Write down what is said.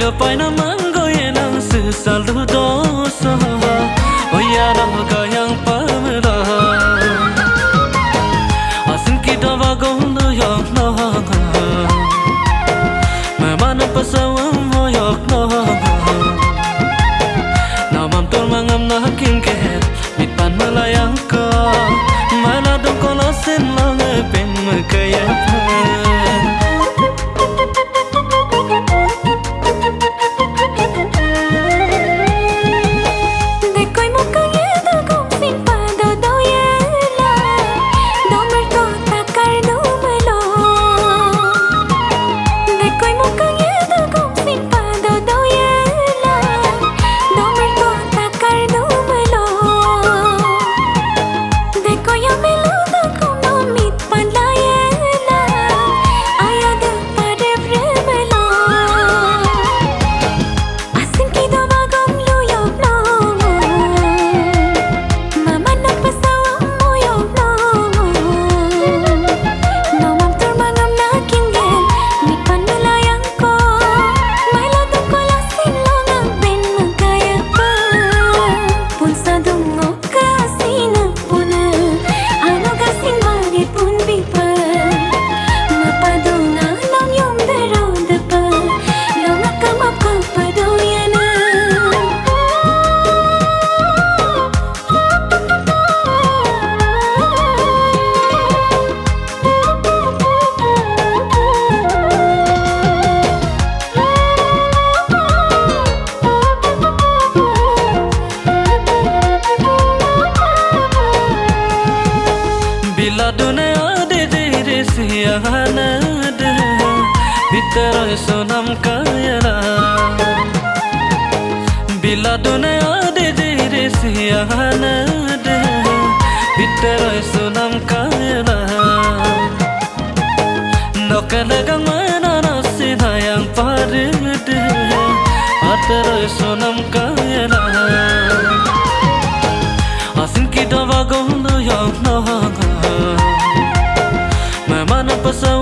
gapai na manggoyenang selalu dosa. Oh ya naga yang pamela. Asin Kidop Agom Luyok naga. Memana pasawam moyok naga. Namam tol mangam naking ket mitpan melayang ka. Maladong kolasin lang pen mekayap. Sonam kayala bila dunia de jere siana de biterai sonam kayala nokalagang mana nasina yang pare de Ater sonam kayala Asin Kidop Agom Luyok naga memana pasal